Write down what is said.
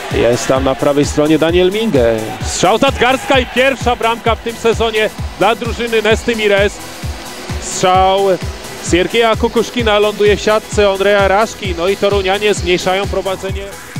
Jest tam na prawej stronie Daniel Mingę. Strzał z nadgarstka i pierwsza bramka w tym sezonie dla drużyny Nesty Mires. Strzał Siergieja Kukuszkina ląduje w siatce Ondreja Raszki. No i Torunianie zmniejszają prowadzenie.